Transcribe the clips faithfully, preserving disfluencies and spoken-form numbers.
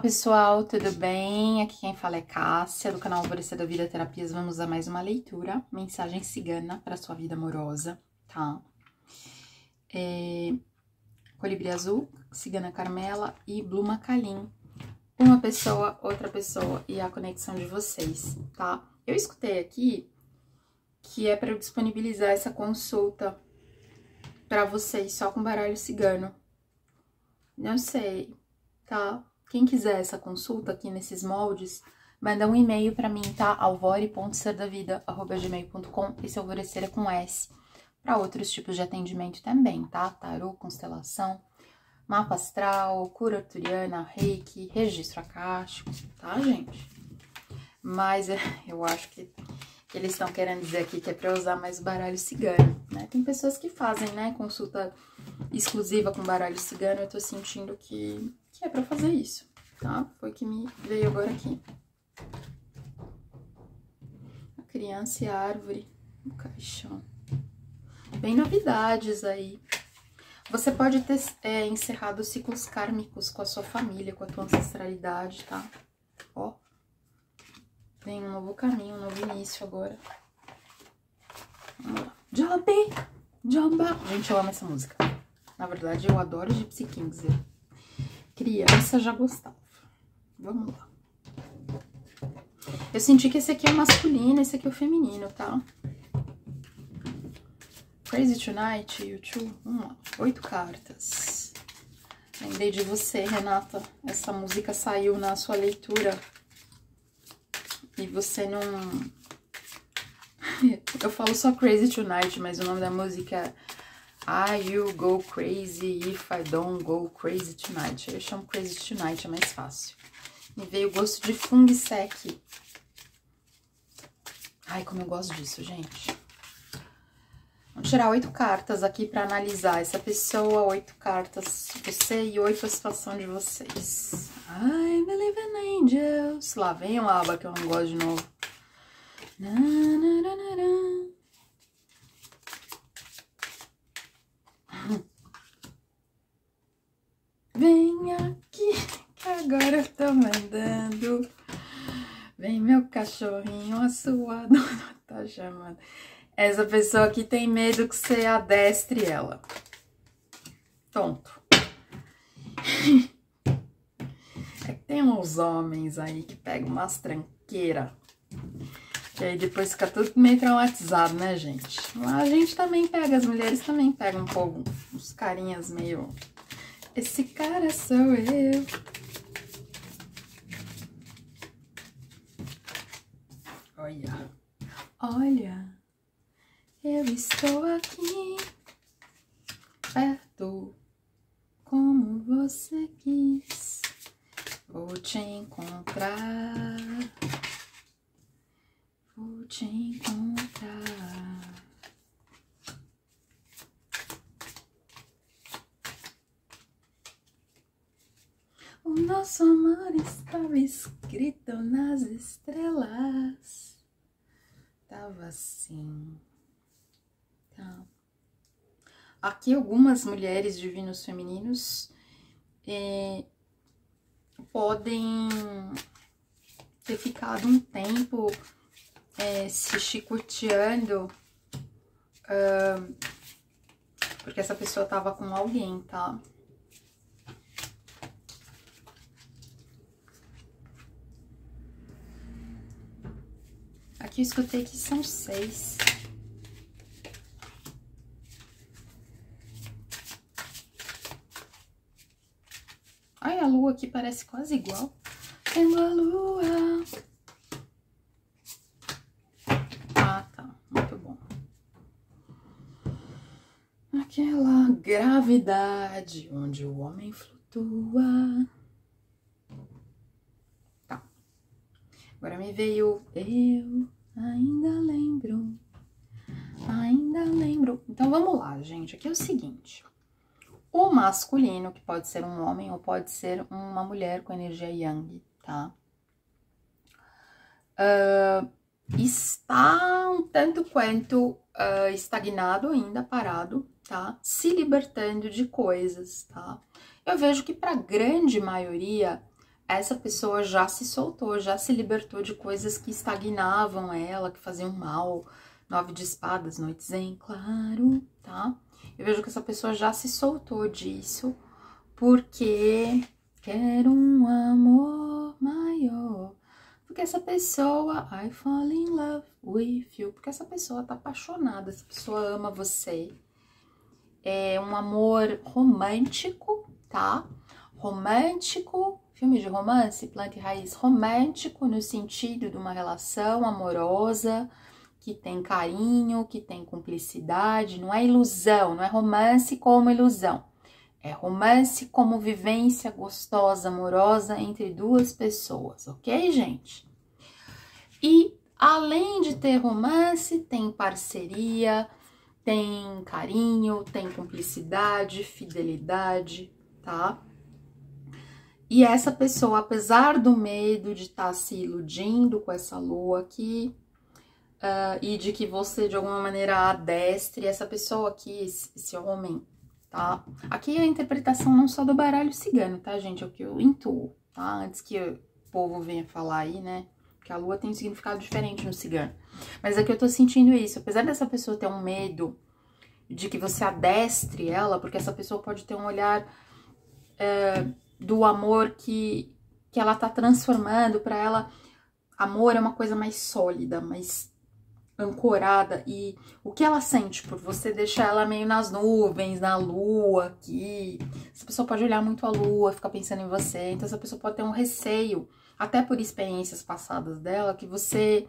pessoal, tudo bem? Aqui quem fala é Cássia, do canal Alvorecer da Vida Terapias. Vamos a mais uma leitura, mensagem cigana para sua vida amorosa, tá? É, Colibri Azul, Cigana Carmela e Bluma Kalim. Uma pessoa, outra pessoa e a conexão de vocês, tá? Eu escutei aqui que é para eu disponibilizar essa consulta para vocês só com baralho cigano. Não sei, tá? Quem quiser essa consulta aqui nesses moldes, manda um e-mail para mim, tá? alvore ponto ser da vida arroba gmail ponto com. Esse alvorecer é com S. Para outros tipos de atendimento também, tá? Tarô, constelação, mapa astral, cura arturiana, reiki, registro acástico, tá, gente? Mas eu acho que, que eles estão querendo dizer aqui que é para usar mais baralho cigano, né? Tem pessoas que fazem, né, consulta exclusiva com baralho cigano. Eu tô sentindo que, que é pra fazer isso, tá? Foi que me veio agora aqui. A criança e a árvore, o caixão. Bem novidades aí. Você pode ter é, encerrado ciclos kármicos com a sua família, com a tua ancestralidade, tá? Ó. Tem um novo caminho, um novo início agora. Vamos lá. Job! Jamba! Gente, eu amo essa música. Na verdade, eu adoro Gypsy Kings. Criança já gostava. Vamos lá. Eu senti que esse aqui é o masculino, esse aqui é o feminino, tá? Crazy Tonight, YouTube. Vamos lá. Oito cartas. Lembrei de você, Renata. Essa música saiu na sua leitura. E você não... Eu falo só Crazy Tonight, mas o nome da música é I You Go Crazy If I Don't Go Crazy Tonight. Eu chamo Crazy Tonight, é mais fácil. Me veio o gosto de Fung Sec. Ai, como eu gosto disso, gente. Vamos tirar oito cartas aqui pra analisar essa pessoa, oito cartas você e oito a situação de vocês. I believe in angels. Lá vem o aba que eu não gosto de novo. Na, na, na, na, na. Vem aqui, que agora eu tô mandando. Vem meu cachorrinho, a sua dona tá chamando. Essa pessoa aqui tem medo que você adestre ela. Tonto. É que tem uns homens aí que pegam umas tranqueiras. E aí depois fica tudo meio traumatizado, né, gente? A gente também pega, as mulheres também pegam um pouco, uns carinhas meio... Esse cara sou eu. Olha. Olha. Eu estou aqui. Perto. Como você quis. Vou te encontrar. Vou te encontrar. O nosso amor estava escrito nas estrelas. Tava assim. Tá. Aqui algumas mulheres divinos femininos eh, podem ter ficado um tempo É, se chicoteando, uh, porque essa pessoa tava com alguém, tá? Aqui eu escutei que são seis. Ai, a lua aqui parece quase igual. Tendo a lua... Aquela gravidade onde o homem flutua. Tá. Agora me veio... Eu ainda lembro. Ainda lembro. Então, vamos lá, gente. Aqui é o seguinte. O masculino, que pode ser um homem ou pode ser uma mulher com energia yang, tá? Uh, está um tanto quanto uh, estagnado ainda, parado, tá? Se libertando de coisas, tá? Eu vejo que para a grande maioria essa pessoa já se soltou, já se libertou de coisas que estagnavam ela, que faziam mal. Nove de espadas, noites em claro, tá? Eu vejo que essa pessoa já se soltou disso, porque quero um amor maior. Porque essa pessoa, I fall in love with you. Porque essa pessoa tá apaixonada, essa pessoa ama você. É um amor romântico, tá? Romântico, filme de romance, planta e raiz, romântico no sentido de uma relação amorosa, que tem carinho, que tem cumplicidade, não é ilusão, não é romance como ilusão. É romance como vivência gostosa, amorosa entre duas pessoas, ok, gente? E além de ter romance, tem parceria, tem carinho, tem cumplicidade, fidelidade, tá? E essa pessoa, apesar do medo de estar tá se iludindo com essa lua aqui, uh, e de que você de alguma maneira adestre essa pessoa aqui, esse, esse homem, tá? Aqui é a interpretação não só do baralho cigano, tá, gente? É o que eu intuo, tá? Antes que o povo venha falar aí, né? Que a lua tem um significado diferente no cigano. Mas aqui eu tô sentindo isso. Apesar dessa pessoa ter um medo de que você adestre ela, porque essa pessoa pode ter um olhar é, do amor que, que ela tá transformando pra ela. Amor é uma coisa mais sólida, mais ancorada, e o que ela sente por você deixa ela meio nas nuvens, na lua aqui. Essa pessoa pode olhar muito a lua, ficar pensando em você, então essa pessoa pode ter um receio, até por experiências passadas dela, que você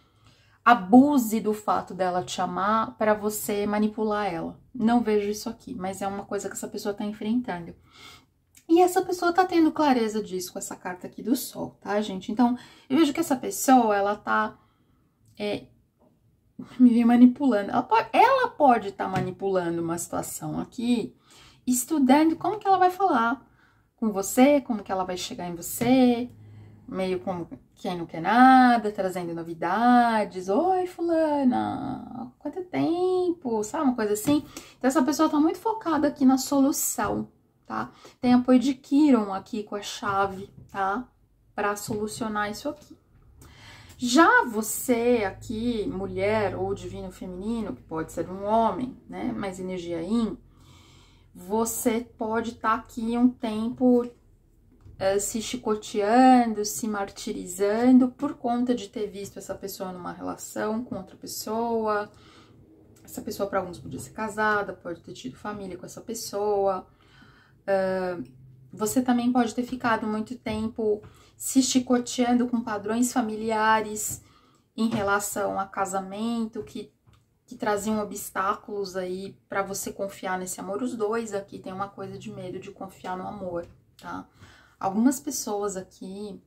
abuse do fato dela te amar para você manipular ela. Não vejo isso aqui, mas é uma coisa que essa pessoa tá enfrentando. E essa pessoa tá tendo clareza disso com essa carta aqui do Sol, tá, gente? Então, eu vejo que essa pessoa, ela tá é, me vem manipulando. Ela pode ela pode estar tá manipulando uma situação aqui, estudando como que ela vai falar com você, como que ela vai chegar em você, meio como quem não quer nada, trazendo novidades. Oi, fulana, quanto tempo, sabe? Uma coisa assim. Então, essa pessoa tá muito focada aqui na solução, tá? Tem apoio de Quiron aqui com a chave, tá? Pra solucionar isso aqui. Já você aqui, mulher ou divino feminino, que pode ser um homem, né? Mais energia yin, você pode estar tá aqui um tempo uh, se chicoteando, se martirizando por conta de ter visto essa pessoa numa relação com outra pessoa. Essa pessoa, para alguns, podia ser casada, pode ter tido família com essa pessoa. Uh, você também pode ter ficado muito tempo se chicoteando com padrões familiares em relação a casamento, que, que traziam obstáculos aí para você confiar nesse amor. Os dois aqui tem uma coisa de medo de confiar no amor, tá? Algumas pessoas aqui,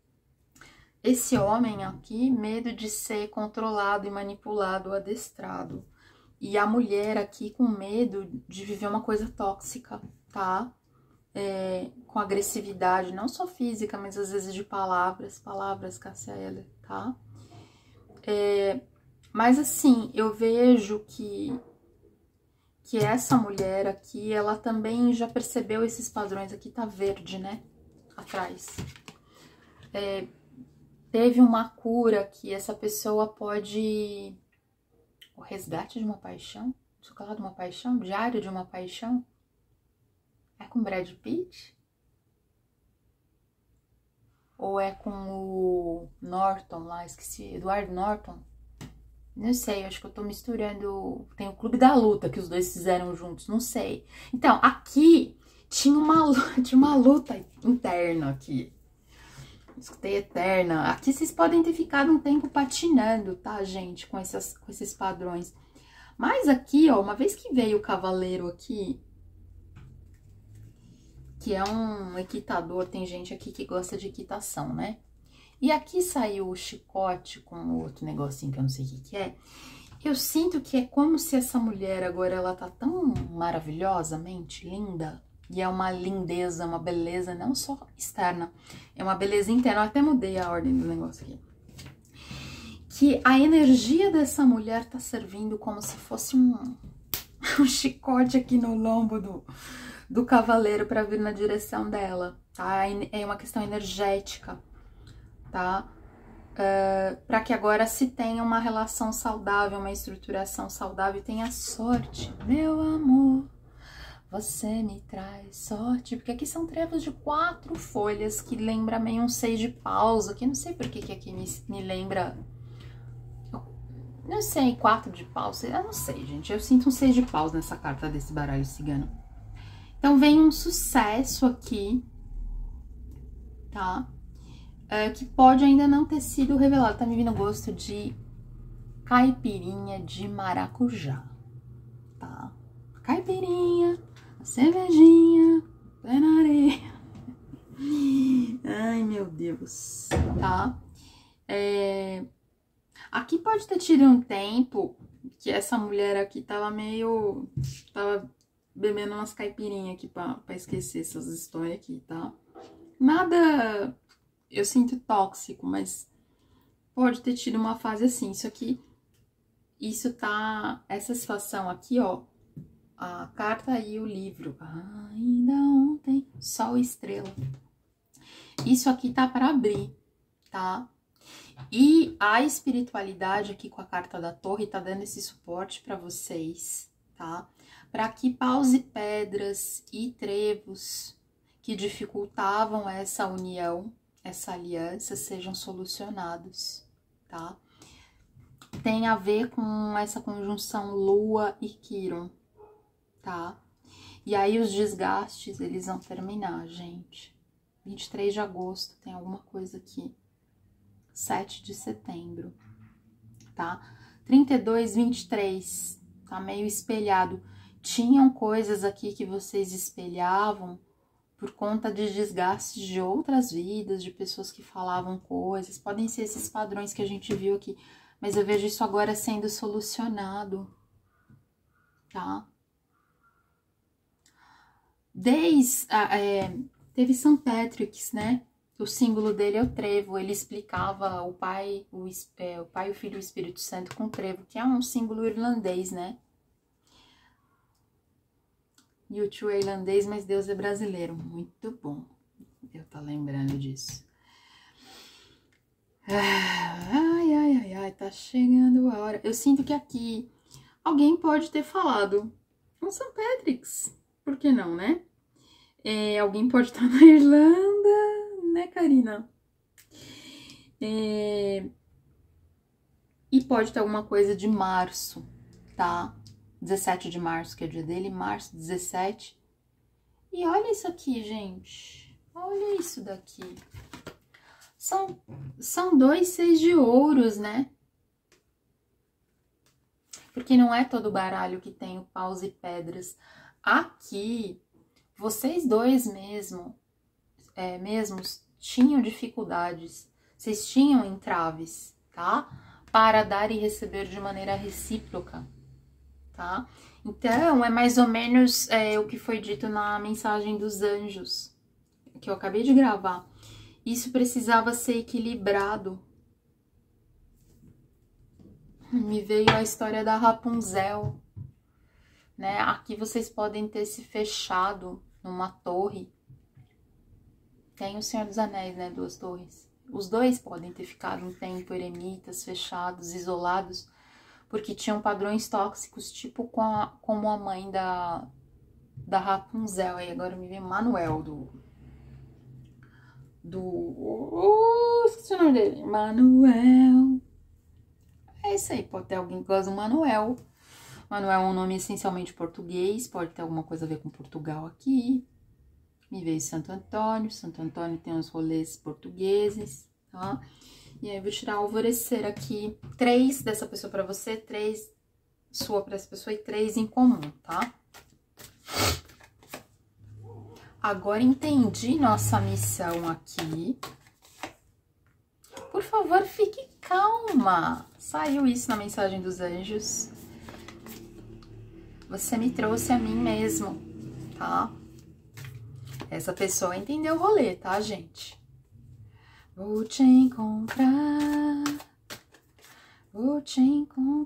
esse homem aqui, medo de ser controlado e manipulado, adestrado. E a mulher aqui com medo de viver uma coisa tóxica, tá? É, com agressividade, não só física, mas às vezes de palavras, palavras, Cássia Eller, tá? É, mas assim, eu vejo que, que essa mulher aqui, ela também já percebeu esses padrões. Aqui tá verde, né? Atrás. É, teve uma cura que essa pessoa pode... O resgate de uma paixão? Chocolate de uma paixão? Diário de uma paixão? É com Brad Pitt? Ou é com o Norton lá, esqueci, Edward Norton? Não sei, acho que eu tô misturando... Tem o Clube da Luta que os dois fizeram juntos, não sei. Então, aqui tinha uma, tinha uma luta interna aqui. Escutei eterna. Aqui vocês podem ter ficado um tempo patinando, tá, gente? Com, essas, com esses padrões. Mas aqui, ó, uma vez que veio o cavaleiro aqui... que é um equitador, tem gente aqui que gosta de equitação, né? E aqui saiu o chicote com o outro negocinho que eu não sei o que que é. Eu sinto que é como se essa mulher agora, ela tá tão maravilhosamente linda, e é uma lindeza, uma beleza não só externa, é uma beleza interna. Eu até mudei a ordem do negócio aqui. Que a energia dessa mulher tá servindo como se fosse um, um chicote aqui no lombo do... do cavaleiro para vir na direção dela, tá? É uma questão energética, tá? Uh, para que agora se tenha uma relação saudável, uma estruturação saudável e tenha sorte. Meu amor, você me traz sorte. Porque aqui são trevos de quatro folhas, que lembra meio um seis de paus. Aqui não sei por que, que aqui me, me lembra... Não sei, quatro de paus. Eu não sei, gente. Eu sinto um seis de paus nessa carta desse baralho cigano. Então vem um sucesso aqui, tá? É, que pode ainda não ter sido revelado. Tá me vindo gosto de caipirinha de maracujá, tá? Caipirinha, cervejinha, pé na areia. Ai, meu Deus, tá? É... Aqui pode ter tido um tempo que essa mulher aqui tava meio... Tava bebendo umas caipirinhas aqui pra, pra esquecer essas histórias aqui, tá? Nada... Eu sinto tóxico, mas pode ter tido uma fase assim. Isso aqui, isso tá... Essa situação aqui, ó, a carta e o livro. Ainda ontem, sol e estrela. Isso aqui tá para abrir, tá? E a espiritualidade aqui com a carta da torre tá dando esse suporte para vocês, tá? Para que paus e pedras e trevos que dificultavam essa união, essa aliança, sejam solucionados, tá? Tem a ver com essa conjunção Lua e Quiron, tá? E aí os desgastes, eles vão terminar, gente. vinte e três de agosto, tem alguma coisa aqui. sete de setembro, tá? trinta e dois, vinte e três, tá meio espelhado. Tinham coisas aqui que vocês espelhavam por conta de desgastes de outras vidas, de pessoas que falavam coisas. Podem ser esses padrões que a gente viu aqui, mas eu vejo isso agora sendo solucionado, tá? Desde... É, teve Saint Patrick's, né? O símbolo dele é o trevo. Ele explicava o pai, o, é, o pai, o filho e o Espírito Santo com o trevo, que é um símbolo irlandês, né? YouTube é irlandês, mas Deus é brasileiro. Muito bom. Eu tô lembrando disso. Ai, ai, ai, ai, tá chegando a hora. Eu sinto que aqui alguém pode ter falado um Saint Patrick's. Por que não, né? É, alguém pode estar na Irlanda, né, Karina? É, e pode ter alguma coisa de março, tá? dezessete de março, que é o dia dele, março dezessete. E olha isso aqui, gente. Olha isso daqui. São, são dois seis de ouros, né? Porque não é todo baralho que tem o paus e pedras. Aqui, vocês dois mesmo, é, mesmos tinham dificuldades. Vocês tinham entraves, tá? Para dar e receber de maneira recíproca. Tá? Então, é mais ou menos é, o que foi dito na mensagem dos anjos, que eu acabei de gravar. Isso precisava ser equilibrado. Me veio a história da Rapunzel, né? Aqui vocês podem ter se fechado numa torre. Tem o Senhor dos Anéis, né? Duas torres. Os dois podem ter ficado um tempo eremitas, fechados, isolados, porque tinham padrões tóxicos, tipo com a, como a mãe da, da Rapunzel. Aí agora me vem Manuel, do... do... Uh, esqueci o nome dele. Manuel. É isso aí, pode ter alguém que gosta do Manuel. Manuel é um nome essencialmente português, pode ter alguma coisa a ver com Portugal aqui. Me veio Santo Antônio. Santo Antônio tem uns rolês portugueses, tá? E aí eu vou tirar alvorecer aqui, três dessa pessoa pra você, três sua pra essa pessoa e três em comum, tá? Agora entendi nossa missão aqui. Por favor, fique calma. Saiu isso na mensagem dos anjos. Você me trouxe a mim mesmo, tá? Essa pessoa entendeu o rolê, tá, gente? Vou te encontrar, vou te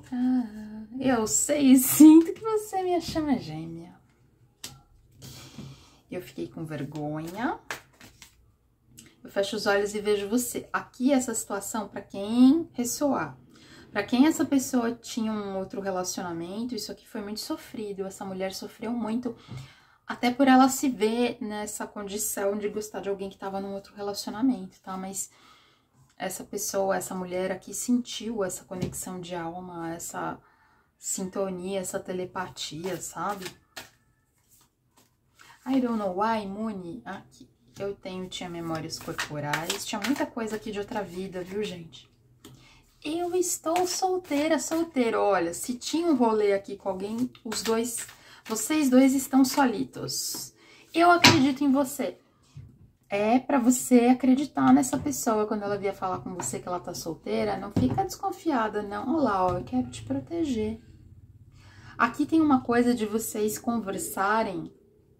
encontrar. Eu sei, sinto que você é minha chama gêmea. Eu fiquei com vergonha. Eu fecho os olhos e vejo você. Aqui, essa situação, pra quem ressoar. Pra quem essa pessoa tinha um outro relacionamento, isso aqui foi muito sofrido. Essa mulher sofreu muito, até por ela se ver nessa condição de gostar de alguém que tava num outro relacionamento, tá? Mas essa pessoa, essa mulher aqui sentiu essa conexão de alma, essa sintonia, essa telepatia, sabe? I don't know why, Muni, aqui. Eu tenho, tinha memórias corporais, tinha muita coisa aqui de outra vida, viu, gente? Eu estou solteira, solteira. Olha, se tinha um rolê aqui com alguém, os dois, vocês dois estão solitos. Eu acredito em você. É pra você acreditar nessa pessoa quando ela vier falar com você que ela tá solteira. Não fica desconfiada, não. Olha lá, ó, eu quero te proteger. Aqui tem uma coisa de vocês conversarem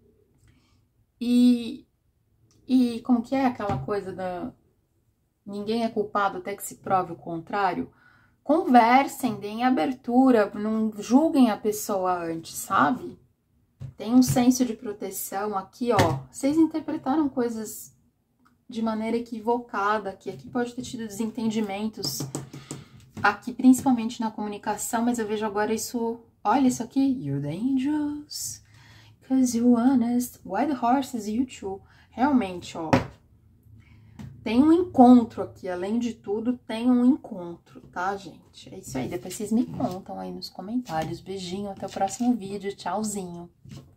e... E como que é aquela coisa da... Ninguém é culpado até que se prove o contrário? Conversem, deem abertura, não julguem a pessoa antes, sabe? Tem um senso de proteção aqui, ó. Vocês interpretaram coisas de maneira equivocada aqui. Aqui pode ter tido desentendimentos. Aqui, principalmente na comunicação, mas eu vejo agora isso... Olha isso aqui. You're dangerous, cause you're honest. White horses, you too. Realmente, ó, tem um encontro aqui, além de tudo, tem um encontro, tá, gente? É isso aí, depois vocês me contam aí nos comentários. Beijinho, até o próximo vídeo, tchauzinho.